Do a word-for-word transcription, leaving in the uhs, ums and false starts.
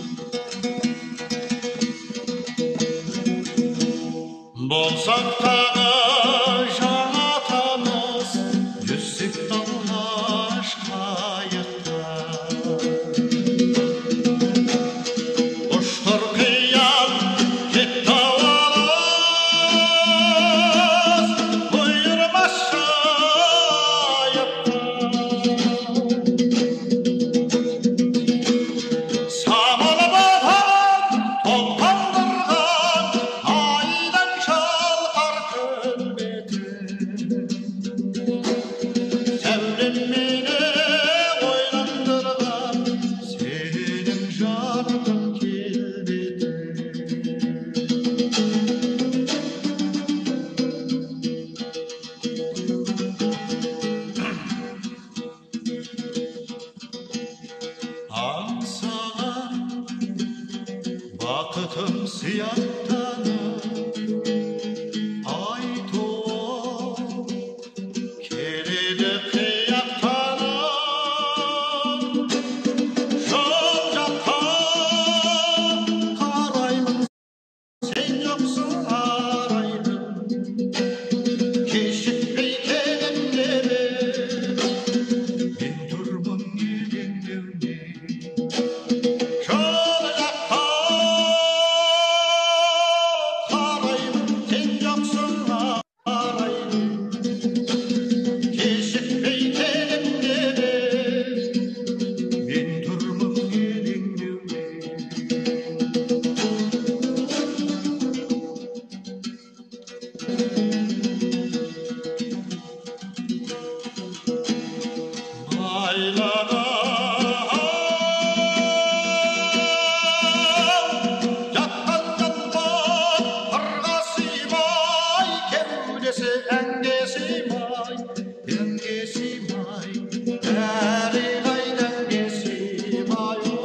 болсақ тағы жаңа таныс жүзсек талғаш қайықта ұшқыр қиял кетті алыс бұйырмас жайықта самал бадам толғандырған айдан шалқар көлбеті сәулеммене ойландырған сенің жарқын келбеті аңсаған бақытым сияқтанып айтуы келеді қияқтанып жол жаққа қараймын сен жоқсың арайлым кешікпей келемін мен тұрмын елеңдеумен жол жаққа қараймын сен жоқсың арайлым кешікпей келемін мен тұрмын елеңдеумен айлаған жатқан жатқан қырға сыймай кеудесі әнге сыймай әнге сыймай әлі қайда әнге сыймай